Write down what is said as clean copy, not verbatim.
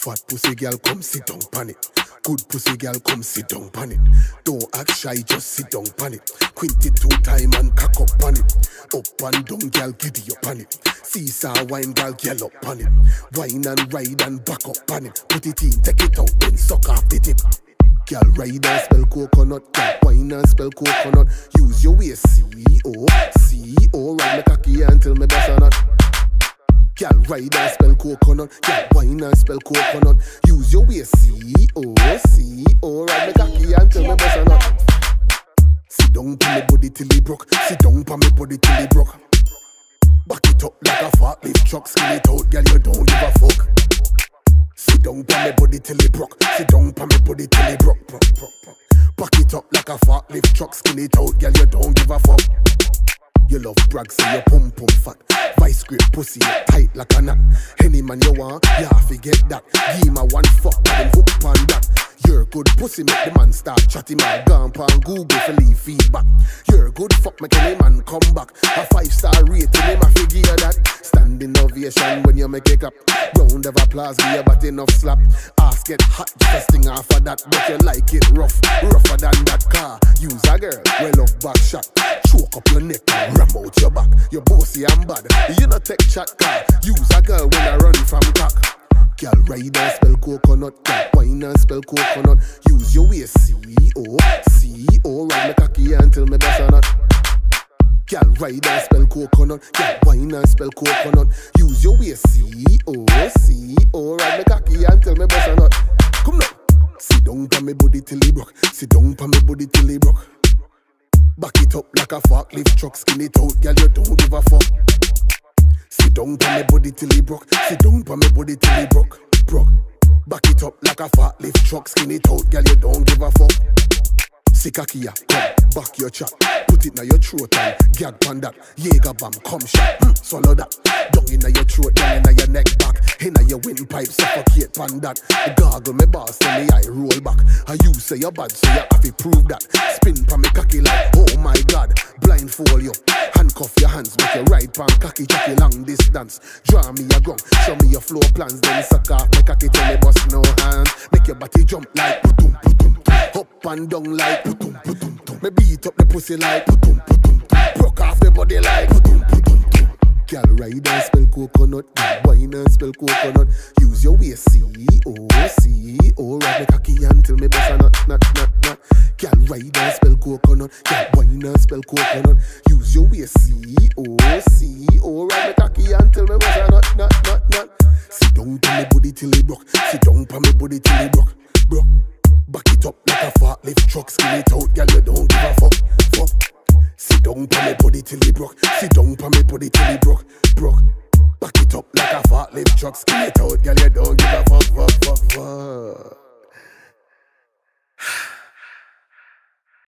Fat pussy girl, come sit down pan it. Good pussy girl, come sit down pan it. Don't act shy, just sit down pan it. Quint it 2 times and cock up pan it. Up and down, girl, giddy up pan it. Seesaw wine, girl, girl up pan it. Wine and ride and back up pan it. Put it in, take it out, then suck off the tip. Girl, ride and spell coconut. Girl, wine and spell coconut. Use your waist, C-O, C-O. Ride me cocky until me bust a nut. Girl, ride and spell coconut. Girl, wine and spell coconut. Use your waist, C-O, C-O. Ride me cocky until me bust a nut. Sit down pa me body till it broke. Sit down pa me body till it broke. Back it up like a forklift truck. Skin it out, girl, you don't give a fuck. Sit down pa me body till it broke. Sit down pa me body till it broke. Back it up like a forklift truck. Skin it out, girl, you don't give a fuck. You love brag, so you pum fat. Vice grip pussy, tight like a knot. Any man you want, yeah, forget that. Give me one fuck, then hook on that. You're good pussy, make the man start chatting. Man, gone on Google for leave feedback. You're good fuck, make any man come back. A 5-star rating, him a figure that. Standing ovation when you make it up. Round of applause, give you but enough slap. Ass get hot, just a sting off of that. But you like it rough, rougher than that car. Use a girl, well off back shot. Choke up your neck and ram out your back. You're bossy and bad, you no take chat car. Use a girl when I run from cock. Girl, ride and spell coconut. Girl, wine and spell coconut. Use your waist, C-O, C-O. Ride me cocky until me bust a nut. Girl, ride and spell coconut. Girl, wine and spell coconut. Use your waist, C-O, C-O. Ride me cocky until me bust a nut. Come now. Sit down pa me body till it broke. Sit down pa me body till it broke. Back it up like a forklift truck. Skin it out, girl, you don't give a fuck. Sit down pa me body till it broke. Sit down pa me body till it broke. Back it up like a forklift truck. Skin it out, girl, you don't give a fuck. Sikakia, come, back your chat. Put it in your throat and gag pan that. Jaeger bomb, come shot, swallow that. Down in your throat, down in your neck back. In your windpipe, suffocate pan that. Gargle me boss, tell me I roll back. And you say you're bad, so you have to prove that. Spin pa me cocky like, oh my god. Blindfold you, handcuff your hands. Make you ride pan cocky, jockey long distance. Draw me your gun, show me your floor plans. Then suck off my cocky till me bust no hands. Make your body jump like putum putum. Up and down like putum putum tum. Me beat up the pussy like putum putum tum. Broke off the body like putum putum tum. Girl, ride and spell coconut. Girl, wine and spell coconut. Use your waist, C-O, C-O. Ride me cocky until me bust a nut. Girl, ride and spell coconut. Girl, wine and spell coconut. Use your waist, C-O, C-O. Ride me cocky until me bust a nut. Sit down pa me body till it broke. Sit down pa me body till it broke. Back it up like a forklift truck. Skin it out, girl, you don't give a fuck. Sit down pa me body till it broke. Sit down pa me body till it broke. Back it up like a forklift truck. Skin it out, girl, you don't